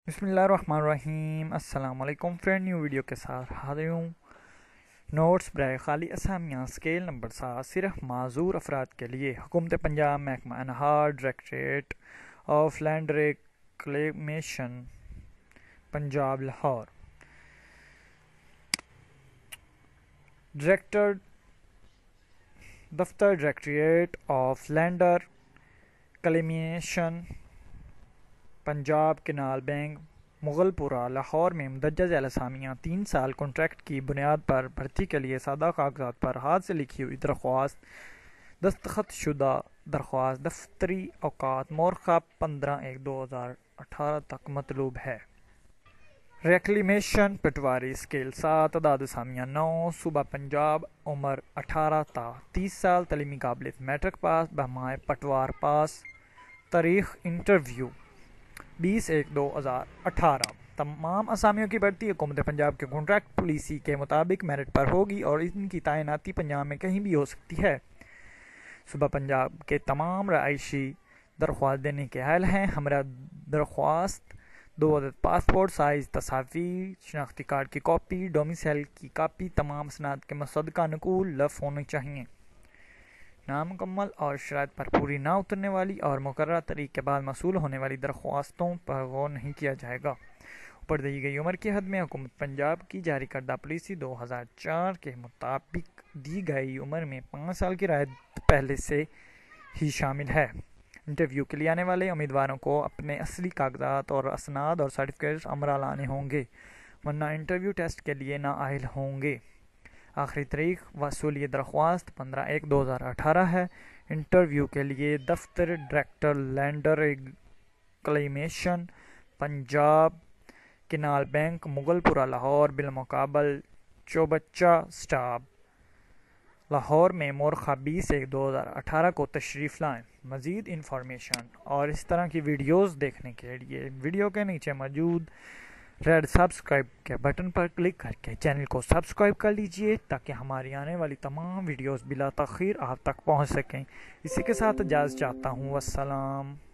بسم اللہ الرحمن الرحیم۔ السلام علیکم فرینڈ، نیو ویڈیو کے ساتھ حاضر ہوں۔ نوٹس برائے خالی اسامیاں اسکیل نمبر 7 صرف معذور افراد کے لیے۔ حکومت پنجاب محکمہ انہار directorate of land reclamation Punjab Lahore. Director دفتر directorate of land reclamation Punjab canal bank Mughal Pura Lahore میں مندرجہ ذیل اسامیاں 3 سال کانٹریکٹ کی بنیاد پر بھرتی کے لیے سادہ کاغذات پر ہاتھ سے لکھی ہوئی درخواست، دستخط شدہ درخواست دفتری اوقات مورخہ 15/1/2018 تک مطلوب ہے۔ ریکلیمیشن پٹواری اسکیل 7 تعداد اسامیاں 9 صوبہ پنجاب عمر 18 تا 30 سال تعلیمی قابلیت میٹرک پاس بہمائے پٹوار پاس تاریخ انٹرویو 20/1/2018 تمام اسامیوں کی بھرتی حکومت پنجاب کے کانٹریکٹ پالیسی کے مطابق میرٹ پر ہوگی اور ان کی تعیناتی پنجاب میں کہیں بھی ہو سکتی ہے۔ صوبہ پنجاب کے تمام رہائشی درخواست دینے کے اہل ہیں۔ ہمراہ درخواست 2 عدد پاسپورٹ سائز تصاویر، شناختی کارڈ کی کاپی، ڈومیسائل کی کاپی، تمام اسناد کے مصدقہ نقول لفظ ہونے چاہئیں۔ نامکمل اور شرائط پر پوری نہ اترنے والی اور مقررہ تاریخ کے بعد موصول ہونے والی درخواستوں پر غور نہیں کیا جائے گا۔ اوپر دی گئی عمر کی حد میں حکومت پنجاب کی جاری کردہ پالیسی 2004 کے مطابق دی گئی عمر میں 5 سال کی رعایت پہلے سے ہی شامل ہے۔ انٹرویو کے لیے آنے والے امیدواروں کو اپنے اصلی کاغذات اور اسناد اور سرٹیفکیٹس امرا لانے ہوں گے، ورنہ انٹرویو ٹیسٹ کے لیے نااہل ہوں گے۔ آخری تاریخ وصولی درخواست 15/1/2018 ہے۔ انٹرویو کے لیے دفتر director land reclamation Punjab canal bank Mughal Pura Lahore بالمقابل چوبچہ سٹاپ لاہور میں مورخہ 20/1/2018 کو تشریف لائیں۔ مزید انفارمیشن اور اس طرح کی ویڈیوز دیکھنے کے لیے ویڈیو کے نیچے موجود ریڈ سبسکرائب کے بٹن پر کلک کر کے چینل کو سبسکرائب کر لیجئے تاکہ ہماری آنے والی تمام ویڈیوز بلا تاخیر آپ تک پہنچ سکیں۔ اسی کے ساتھ اجازت چاہتا ہوں۔ والسلام۔